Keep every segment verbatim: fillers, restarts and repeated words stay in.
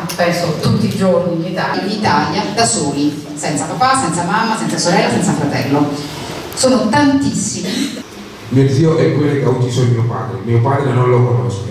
ma penso tutti i giorni in Italia, in Italia da soli, senza papà, senza mamma, senza sorella, senza fratello. Sono tantissimi. Mio zio è quello che ha ucciso mio padre, mio padre non lo conosco.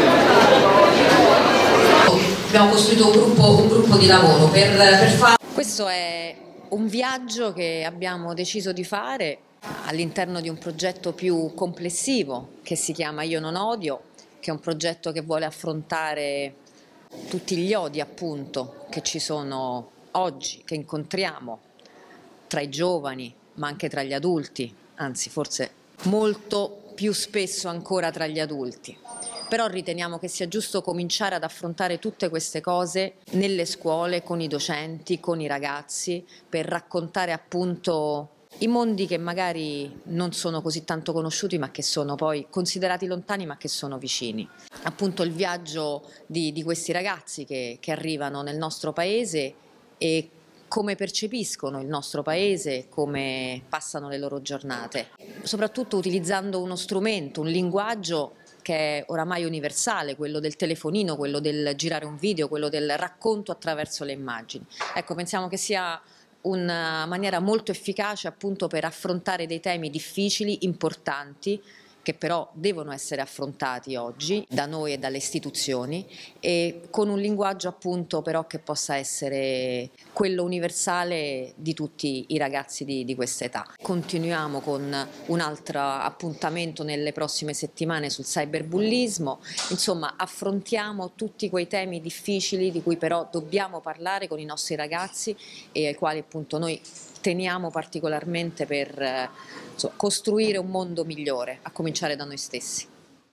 Abbiamo costruito un gruppo, un gruppo di lavoro per, per fare... Questo è un viaggio che abbiamo deciso di fare all'interno di un progetto più complessivo che si chiama Io non odio, che è un progetto che vuole affrontare tutti gli odi appunto che ci sono oggi, che incontriamo tra i giovani ma anche tra gli adulti, anzi forse molto più spesso ancora tra gli adulti. Però riteniamo che sia giusto cominciare ad affrontare tutte queste cose nelle scuole, con i docenti, con i ragazzi, per raccontare appunto i mondi che magari non sono così tanto conosciuti ma che sono poi considerati lontani ma che sono vicini. Appunto il viaggio di, di questi ragazzi che, che arrivano nel nostro paese e come percepiscono il nostro paese, come passano le loro giornate, soprattutto utilizzando uno strumento, un linguaggio che è oramai universale, quello del telefonino, quello del girare un video, quello del racconto attraverso le immagini. Ecco, pensiamo che sia una maniera molto efficace appunto per affrontare dei temi difficili, importanti, che però devono essere affrontati oggi da noi e dalle istituzioni, e con un linguaggio appunto però che possa essere quello universale di tutti i ragazzi di, di questa età. Continuiamo con un altro appuntamento nelle prossime settimane sul cyberbullismo, insomma affrontiamo tutti quei temi difficili di cui però dobbiamo parlare con i nostri ragazzi e ai quali appunto noi teniamo particolarmente per eh, insomma, costruire un mondo migliore, a cominciare da noi stessi.